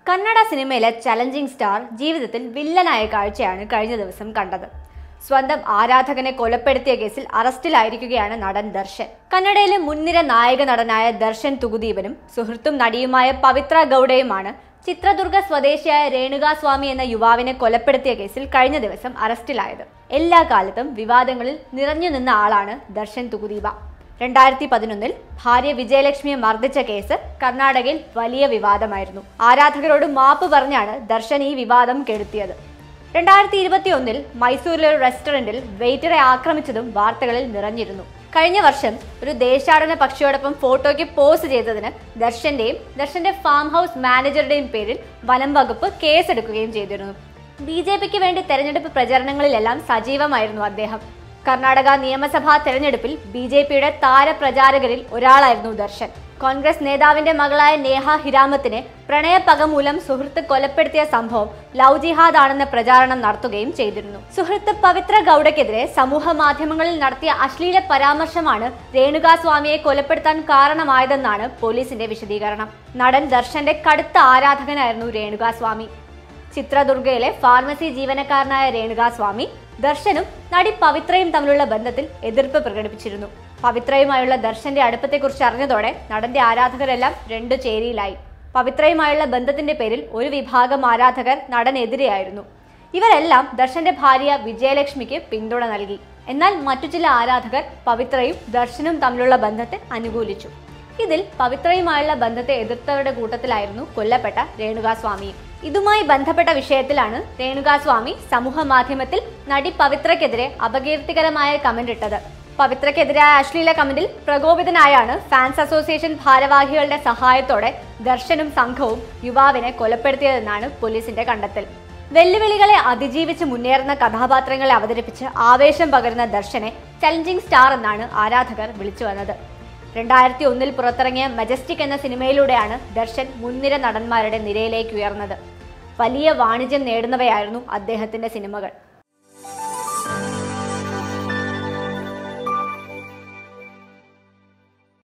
കന്നഡ സിനിമയിലെ challenging star ജീവിതത്തിൽ വില്ലനായ കാഴ്ചയാണ് കഴിഞ്ഞ ദിവസം കണ്ടത്. സ്വന്തം ആരാധകനെ കൊലപ്പെടുത്തിയ കേസിൽ അറസ്റ്റിലായിരിക്കുകയാണ് നടൻ ദർശൻ. കന്നഡയിലെ മുൻനിര നായക നടനായ ദർശൻ തുകുദീപനും സുഹൃത്തും നടിയുമായ പവിത്ര ഗൌഡയുമാണ് ചിത്രദുർഗ സ്വദേശിയായ രേണുകാസ്വാമി എന്ന യുവാവിനെ കൊലപ്പെടുത്തിയ കേസിൽ കഴിഞ്ഞ ദിവസം അറസ്റ്റിലായത്. എല്ലാ കാലത്തും വിവാദങ്ങളിൽ നിറഞ്ഞു നിന്ന ആളാണ് ദർശൻ തുകുദീപ. 2011 ഭാര്യ വിജയലക്ഷ്മിയെ മർദ്ദിച്ച കേസ് കർണാടകയിൽ വലിയ വിവാദമായിരുന്നു. ആരാധകരോട് മാപ്പ് പറഞ്ഞാണ് ദർശൻ ഈ വിവാദം കെടുത്തിയത്. 2021 മൈസൂരിലെ ഒരു റെസ്റ്റോറന്റിൽ വെയിറ്ററെ ആക്രമിച്ചതും വാർത്തകളിൽ നിറഞ്ഞിരുന്നു. കഴിഞ്ഞ വർഷം ഒരു ദേശാടന പക്ഷിയോടൊപ്പം ഫോട്ടോയ്ക്ക് പോസ്റ്റ് ചെയ്തതിന് ദർശന്റെ ഫാം ഹൗസ് മാനേജറുടെയും പേരിൽ വനം വകുപ്പ് കേസെടുക്കുകയും ചെയ്തിരുന്നു. BJPക്ക് വേണ്ടി തെരഞ്ഞെടുപ്പ് പ്രചരണങ്ങളിലെല്ലാം സജീവമായിരുന്നു അദ്ദേഹം. കർണാടക നിയമസഭാ തെരഞ്ഞെടുപ്പിൽ BJPയുടെ താരപ്രചാരകരിൽ ഒരാളായിരുന്നു ദർശൻ. കോൺഗ്രസ് നേതാവിന്റെ മകളായ നേഹ ഹിരാമത്തിനെ പ്രണയപ്പക മൂലം സുഹൃത്ത് കൊലപ്പെടുത്തിയ സംഭവം ലവ് ജിഹാദ് ആണെന്ന പ്രചാരണം നടത്തുകയും ചെയ്തിരുന്നു. സുഹൃത്ത് പവിത്ര ഗൌഡയ്ക്കെതിരെ സമൂഹ മാധ്യമങ്ങളിൽ നടത്തിയ അശ്ലീല പരാമർശമാണ് രേണുകാസ്വാമിയെ കൊലപ്പെടുത്താൻ കാരണമായതെന്നാണ് പോലീസിന്റെ വിശദീകരണം. നടൻ ദർശന്റെ കടുത്ത ആരാധകനായിരുന്നു രേണുകാസ്വാമി. ചിത്രദുർഗയിലെ ഫാർമസി ജീവനക്കാരനായ രേണുകാസ്വാമി ദർശനും നടി പവിത്രയും തമ്മിലുള്ള ബന്ധത്തിൽ എതിർപ്പ് പ്രകടിപ്പിച്ചിരുന്നു. പവിത്രയുമായുള്ള ദർശന്റെ അടുപ്പത്തെക്കുറിച്ച് അറിഞ്ഞതോടെ നടന്റെ ആരാധകരെല്ലാം രണ്ടു ചേരിയിലായി. പവിത്രയുമായുള്ള ബന്ധത്തിന്റെ പേരിൽ ഒരു വിഭാഗം ആരാധകർ നടനെതിരെയായിരുന്നു. ഇവരെല്ലാം ദർശന്റെ ഭാര്യ വിജയലക്ഷ്മിക്ക് പിന്തുണ നൽകി. എന്നാൽ മറ്റു ചില ആരാധകർ പവിത്രയും ദർശനും തമ്മിലുള്ള ബന്ധത്തെ അനുകൂലിച്ചു. ഇതിൽ പവിത്രയുമായുള്ള ബന്ധത്തെ എതിർത്തവരുടെ കൂട്ടത്തിലായിരുന്നു കൊല്ലപ്പെട്ട രേണുകാസ്വാമിയും. ഇതുമായി ബന്ധപ്പെട്ട വിഷയത്തിലാണ് രേണുകാസ്വാമി സമൂഹ മാധ്യമത്തിൽ നടി പവിത്രയ്ക്കെതിരെ അപകീർത്തികരമായ കമന്റ് ഇട്ടത്. പവിത്രയ്ക്കെതിരായ അശ്ലീല കമന്റിൽ പ്രകോപിതനായാണ് ഫാൻസ് അസോസിയേഷൻ ഭാരവാഹികളുടെ സഹായത്തോടെ ദർശനും സംഘവും യുവാവിനെ കൊലപ്പെടുത്തിയതെന്നാണ് പോലീസിന്റെ കണ്ടെത്തൽ. വെല്ലുവിളികളെ അതിജീവിച്ച് മുന്നേറുന്ന കഥാപാത്രങ്ങളെ അവതരിപ്പിച്ച് ആവേശം പകരുന്ന ദർശനെ ചലഞ്ചിങ് സ്റ്റാർ എന്നാണ് ആരാധകർ വിളിച്ചു വന്നത്. 2001 പുറത്തിറങ്ങിയ മജസ്റ്റിക് എന്ന സിനിമയിലൂടെയാണ് ദർശൻ മുൻനിര നടന്മാരുടെ നിരയിലേക്ക് ഉയർന്നത്. വലിയ വാണിജ്യം നേടുന്നവയായിരുന്നു അദ്ദേഹത്തിന്റെ സിനിമകൾ.